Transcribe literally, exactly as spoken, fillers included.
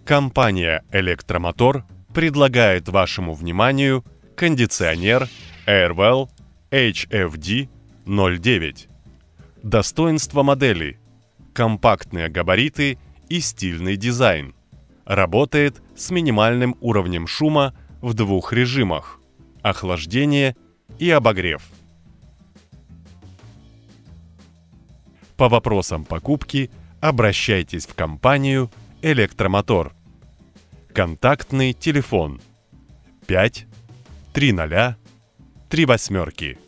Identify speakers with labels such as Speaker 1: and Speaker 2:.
Speaker 1: Компания «Электромотор» предлагает вашему вниманию кондиционер Airwell эйч эф ди ноль девять. Достоинства модели: компактные габариты и стильный дизайн. Работает с минимальным уровнем шума в двух режимах – охлаждение и обогрев. По вопросам покупки обращайтесь в компанию «Электромотор». Контактный телефон пять три ноль три восьмерки.